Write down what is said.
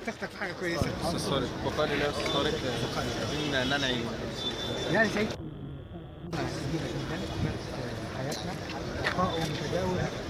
تختك في حاجه كويسه. استاذ طارق بقال الله، استاذ طارق عايزين ننعي. يعني شايف كبيره جدا في حياتنا، لقاء متجاوز